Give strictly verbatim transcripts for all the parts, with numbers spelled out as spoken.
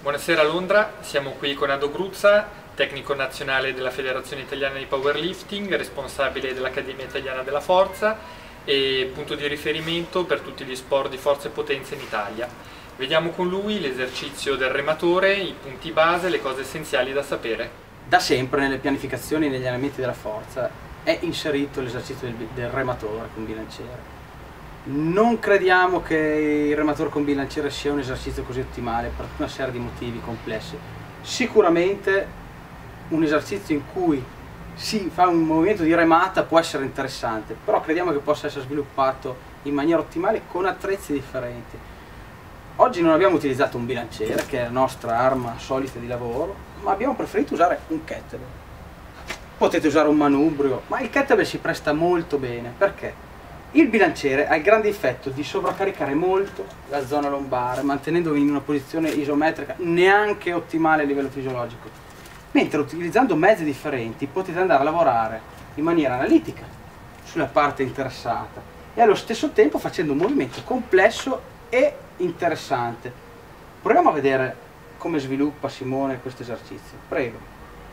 Buonasera Londra, siamo qui con Ado Gruzza, tecnico nazionale della Federazione Italiana di Powerlifting, responsabile dell'Accademia Italiana della Forza e punto di riferimento per tutti gli sport di forza e potenza in Italia. Vediamo con lui l'esercizio del rematore, i punti base, le cose essenziali da sapere. Da sempre nelle pianificazioni e negli allenamenti della forza è inserito l'esercizio del, del rematore con bilanciere. Non crediamo che il rematore con bilanciere sia un esercizio così ottimale per una serie di motivi complessi. Sicuramente un esercizio in cui si fa un movimento di remata può essere interessante, però crediamo che possa essere sviluppato in maniera ottimale con attrezzi differenti. Oggi non abbiamo utilizzato un bilanciere, che è la nostra arma solita di lavoro, ma abbiamo preferito usare un kettlebell. Potete usare un manubrio, ma il kettlebell si presta molto bene. Perché? Il bilanciere ha il grande effetto di sovraccaricare molto la zona lombare, mantenendovi in una posizione isometrica neanche ottimale a livello fisiologico. Mentre utilizzando mezzi differenti potete andare a lavorare in maniera analitica sulla parte interessata e allo stesso tempo facendo un movimento complesso e interessante. Proviamo a vedere come sviluppa Simone questo esercizio. Prego.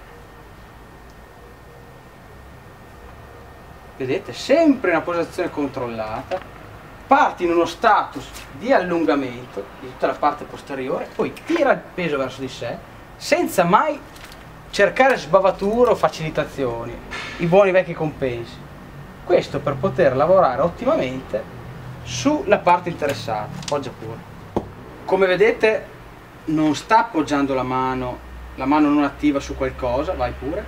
Vedete, sempre in una posizione controllata, parti in uno status di allungamento di tutta la parte posteriore, poi tira il peso verso di sé, senza mai cercare sbavature o facilitazioni, i buoni vecchi compensi. Questo per poter lavorare ottimamente sulla parte interessata. Appoggia pure. Come vedete non sta appoggiando la mano, la mano non attiva su qualcosa, vai pure.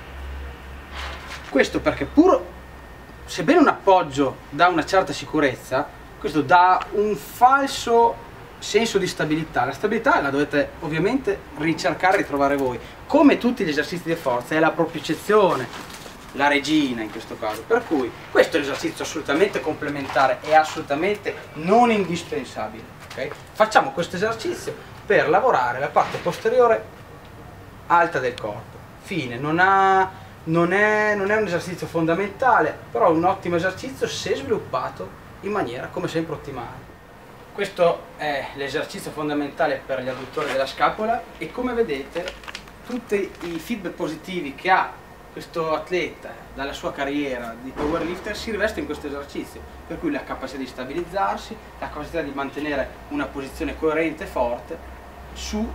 Questo perché pur sebbene un appoggio dà una certa sicurezza, questo dà un falso senso di stabilità. La stabilità la dovete ovviamente ricercare e ritrovare voi. Come tutti gli esercizi di forza è la propiocezione, la regina in questo caso. Per cui questo è l'esercizio assolutamente complementare e assolutamente non indispensabile. Okay? Facciamo questo esercizio per lavorare la parte posteriore alta del corpo. Fine, non ha... Non è, non è un esercizio fondamentale, però è un ottimo esercizio se sviluppato in maniera come sempre ottimale. Questo è l'esercizio fondamentale per gli adduttori della scapola e come vedete tutti i feedback positivi che ha questo atleta dalla sua carriera di powerlifter si rivestono in questo esercizio, per cui la capacità di stabilizzarsi, la capacità di mantenere una posizione coerente e forte su,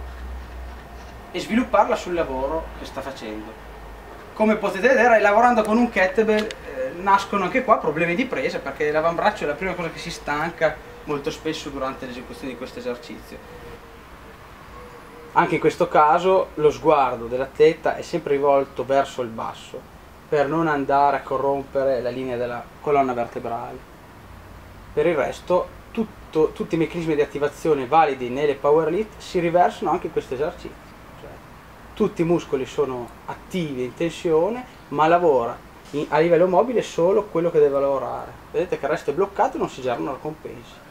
e svilupparla sul lavoro che sta facendo. Come potete vedere, lavorando con un kettlebell eh, nascono anche qua problemi di presa, perché l'avambraccio è la prima cosa che si stanca molto spesso durante l'esecuzione di questo esercizio. Anche in questo caso lo sguardo dell'atleta è sempre rivolto verso il basso, per non andare a corrompere la linea della colonna vertebrale. Per il resto, tutto, tutti i meccanismi di attivazione validi nelle powerlift si riversano anche in questo esercizio. Tutti i muscoli sono attivi in tensione, ma lavora in, a livello mobile solo quello che deve lavorare. Vedete che il resto è bloccato e non si generano compensi.